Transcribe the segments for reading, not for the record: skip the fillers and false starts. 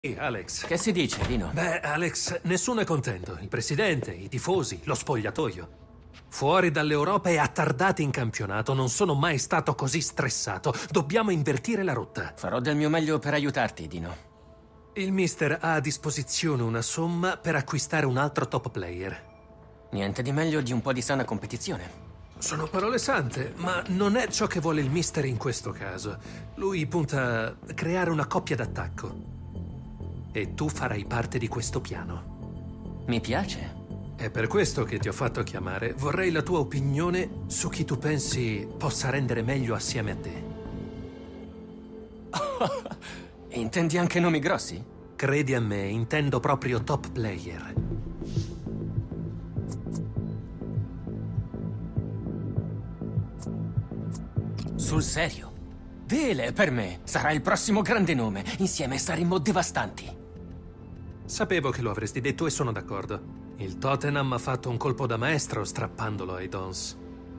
Alex. Che si dice, Dino? Beh, Alex, nessuno è contento. Il presidente, i tifosi, lo spogliatoio. Fuori dall'Europa e attardati in campionato, non sono mai stato così stressato. Dobbiamo invertire la rotta. Farò del mio meglio per aiutarti, Dino. Il mister ha a disposizione una somma per acquistare un altro top player. Niente di meglio di un po' di sana competizione. Sono parole sante, ma non è ciò che vuole il mister in questo caso. Lui punta a creare una coppia d'attacco. E tu farai parte di questo piano. Mi piace. È per questo che ti ho fatto chiamare. Vorrei la tua opinione su chi tu pensi possa rendere meglio assieme a te. Intendi anche nomi grossi? Credi a me, intendo proprio top player. Sul serio? Dele, per me, sarà il prossimo grande nome. Insieme saremo devastanti. Sapevo che lo avresti detto e sono d'accordo. Il Tottenham ha fatto un colpo da maestro strappandolo ai Dons.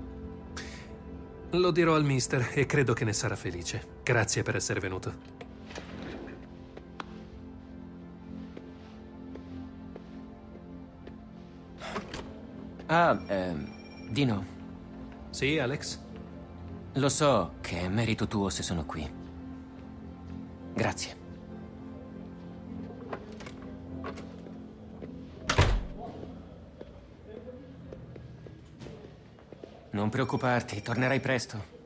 Lo dirò al mister e credo che ne sarà felice. Grazie per essere venuto. Dino. Sì, Alex? Lo so che è merito tuo se sono qui. Grazie. Non preoccuparti, tornerai presto.